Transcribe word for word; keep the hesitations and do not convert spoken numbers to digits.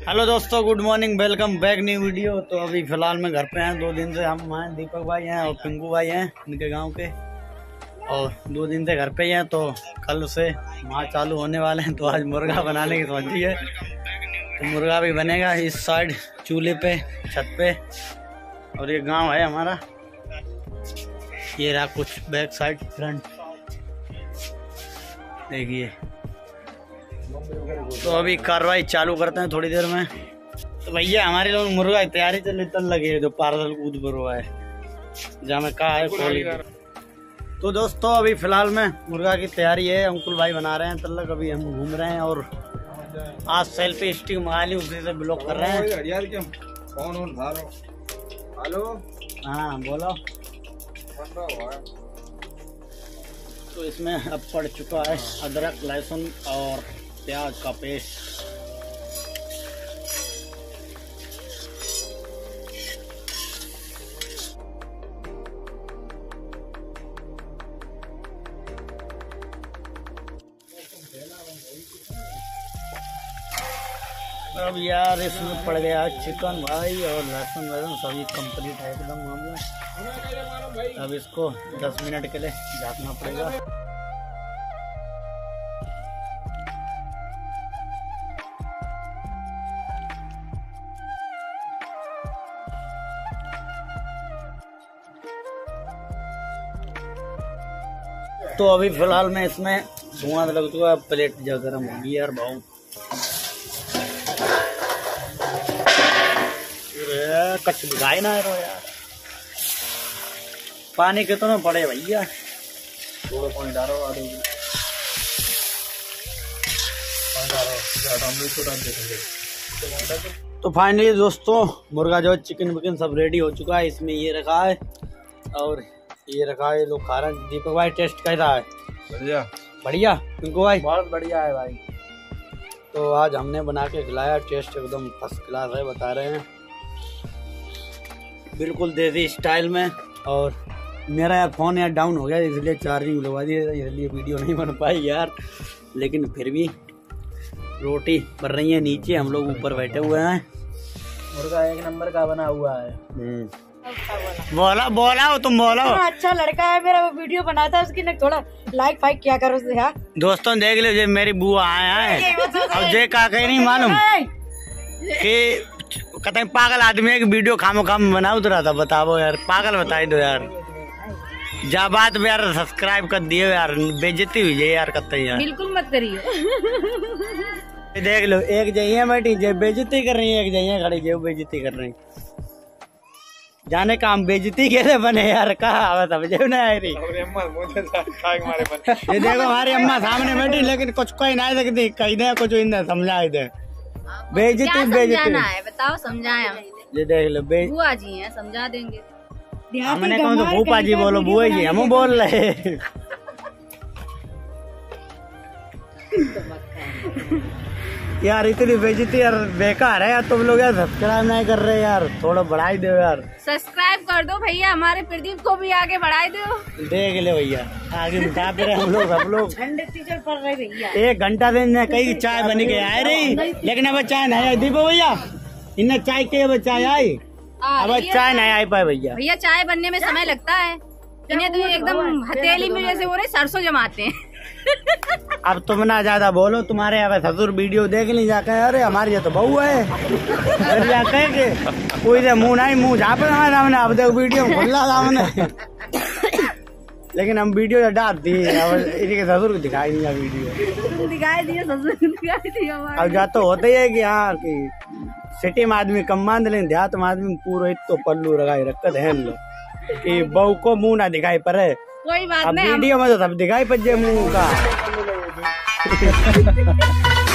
Hello दोस्तों, good morning, welcome back new video. तो अभी फिलहाल में घर पे हैं। दो दिन से हम हैं, दीपक भाई हैं और पिंकू भाई हैं इनके गांव के, और दो दिन से घर पे ही हैं। तो कल से माँ चालू होने वाले हैं, तो आज मुर्गा बनाने की सोची है। तो मुर्गा भी बनेगा इस साइड चूल्हे पे, छत पे। और ये गांव है हमारा, ये रहा कुछ बैक साइड फ्रंट, देखिए। तो अभी कार्रवाई चालू करते हैं थोड़ी देर में। तो भैया हमारे लोग मुर्गा की तैयारी चल चल लगे, जो पार्सल कूद पर हुआ है जहाँ में कहा है खोली। तो दोस्तों अभी फिलहाल में मुर्गा की तैयारी है, अंकुल भाई बना रहे हैं तल्लक। अभी हम घूम रहे हैं और आज सेल्फी स्टिक मंगा ली, उसी से ब्लॉक कर रहे हैं। हेलो, हाँ बोलो। तो इसमें अब पड़ चुका है अदरक, लहसुन और प्याज का पेस्ट। अब यार इसमें पड़ गया चिकन भाई, और लहसुन वहसुन सभी कंप्लीट है एकदम मामला। अब इसको दस मिनट के लिए ढकना पड़ेगा। तो अभी फिलहाल में इसमें धुआं लग चुका है, प्लेट जो गर्म होगी यार भाव। कच्छ दिखाई ना रहो यार, पानी कितना पड़े भैया, थोड़ा पानी डालो। तो फाइनली दोस्तों मुर्गा जो चिकन विकन सब रेडी हो चुका है। इसमें ये रखा है और ये रखा है, लोग खा रहे हैं। दीपक भाई टेस्ट कैसा है? बढ़िया बढ़िया। पिंकू भाई बहुत बढ़िया है भाई। तो आज हमने बना के खिलाया, टेस्ट एकदम फर्स्ट क्लास है, बता रहे हैं, बिल्कुल देसी स्टाइल में। और मेरा यार फोन यार डाउन हो गया, इसलिए चार्जिंग लगवा दी, इसलिए वीडियो नहीं बन पाई यार। लेकिन फिर भी रोटी बन रही है नीचे, हम लोग ऊपर बैठे हुए हैं। मुर्गा एक नंबर का बना हुआ है। बोला बोला हो तुम बोलो। अच्छा लड़का है मेरा, वो वीडियो बनाता है, उसकी ना थोड़ा लाइक फाइक क्या करो उससे। हाँ दोस्तों देख लो, जो मेरी बुआ आया है और जे का कहीं नहीं मालूम कि कहते पागल आदमी है कि वीडियो खामो खाम बना उतरा था। बताओ यार, पागल बताई दो यार। जा बात में यार सब्सक्राइब कर दियो यार, बेइज्जती हुई है यार कत्ते यार। बिल्कुल मत करिए। देख लो, एक जइए बैठी जे बेइज्जती कर रही है, एक जइए खड़ी जे बेइज्जती कर रही। जाने का हम बेइज्जती कैसे बने यार, कहा समझे ना यार। ये देखो हमारी अम्मा सामने बैठी, लेकिन कुछ कोई नहीं सकती, कहीं दे कुछ समझा दे। बेइज्जती बेइज्जती है, बताओ समझाए हम। ये देख लो, बुआ जी हैं, समझा देंगे। हमने कहा तो भूपा जी बोलो, बुआ जी हम बोल रहे। यार इतनी बेइज्जती यार, बेकार है यार। तुम लोग यार सब्सक्राइब नहीं कर रहे यार, थोड़ा बढ़ाई दो यार। सब्सक्राइब कर दो भैया, हमारे प्रदीप को भी आगे बढ़ाई दो। देख ले भैया, आगे बिठा पे हम लोग सब लोग ठंडे टीचर पढ़ रहे भैया। एक घंटा से कई चाय बनी के आए रही, लेकिन अब चाय नहीं आई। दीपो भैया इन्हें चाय के अब चाय आई, अब चाय नहीं आई पाए भैया। भैया चाय बनने में समय लगता है, इन्हें तो एकदम हथेली में जैसे वो सरसों जमाते हैं। अब तुम ना ज्यादा बोलो, तुम्हारे यहाँ ससुर वीडियो देख ली जाकर, अरे हमारी तो बहू है कोई से मुँह नहीं, मुँह झापे हमारे सामने। अब देखो वीडियो खुला सामने, लेकिन हम वीडियो डाल दिए, इनके ससुर को दिखाई दिया वीडियो, दिखाई दिया ससुर दिखाई दिया। अब जा तो होता ही है कि हाँ कि सिटी में आदमी कम मान लेकिन देहात में आदमी पूरा तो पल्लू लगाई रखते हैं हम लोग कि बहू को मुँह ना दिखाई पड़े। कोई बात अब नहीं, वीडियो में तो सब दिखाई पड़ जाए मुँह का।